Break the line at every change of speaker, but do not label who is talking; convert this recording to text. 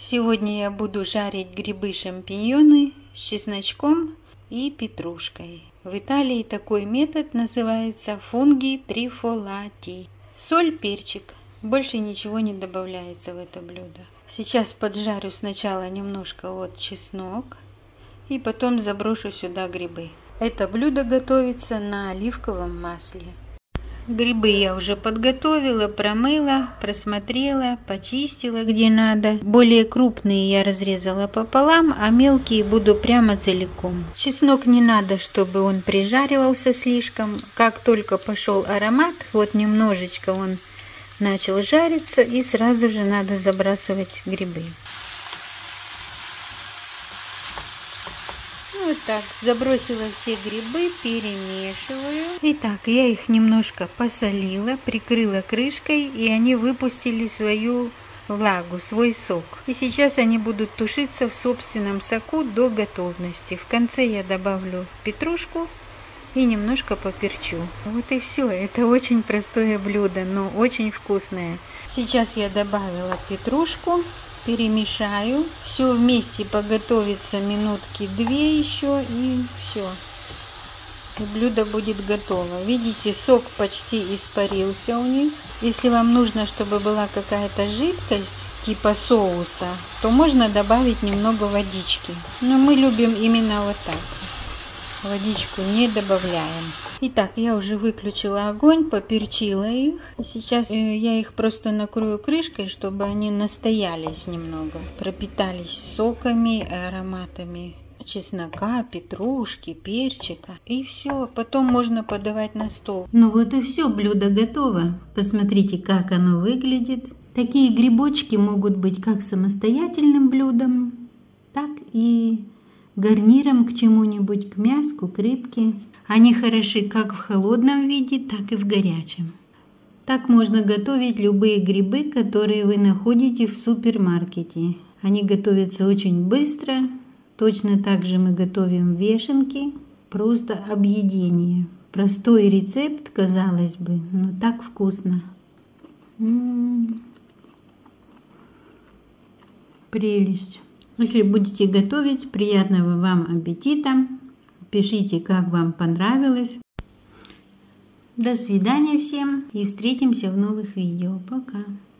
Сегодня я буду жарить грибы-шампиньоны с чесночком и петрушкой. В Италии такой метод называется фунги трифолати. Соль, перчик. Больше ничего не добавляется в это блюдо. Сейчас поджарю сначала немножко чеснок и потом заброшу сюда грибы. Это блюдо готовится на оливковом масле. Грибы я уже подготовила, промыла, просмотрела, почистила где надо. Более крупные я разрезала пополам, а мелкие буду прямо целиком. Чеснок не надо, чтобы он прижаривался слишком. Как только пошел аромат, немножечко он начал жариться, и сразу же надо забрасывать грибы. Вот так, забросила все грибы, перемешиваю. Итак, я их немножко посолила, прикрыла крышкой, и они выпустили свою влагу, свой сок. И сейчас они будут тушиться в собственном соку до готовности. В конце я добавлю петрушку и немножко поперчу. Вот и все. Это очень простое блюдо, но очень вкусное. Сейчас я добавила петрушку. Перемешаю, все вместе поготовится минутки 2 еще, и все. И блюдо будет готово. Видите, сок почти испарился у них. Если вам нужно, чтобы была какая-то жидкость типа соуса, то можно добавить немного водички. Но мы любим именно вот так. Водичку не добавляем. Итак, я уже выключила огонь, поперчила их. Сейчас я их просто накрою крышкой, чтобы они настоялись немного. Пропитались соками и ароматами чеснока, петрушки, перчика. И все, потом можно подавать на стол. Ну вот и все, блюдо готово. Посмотрите, как оно выглядит. Такие грибочки могут быть как самостоятельным блюдом, так и гарниром к чему-нибудь, к мяску, к рыбке. Они хороши как в холодном виде, так и в горячем. Так можно готовить любые грибы, которые вы находите в супермаркете. Они готовятся очень быстро. Точно так же мы готовим вешенки, просто объедение. Простой рецепт, казалось бы, но так вкусно. Прелесть. Если будете готовить, приятного вам аппетита. Пишите, как вам понравилось. До свидания всем и встретимся в новых видео. Пока.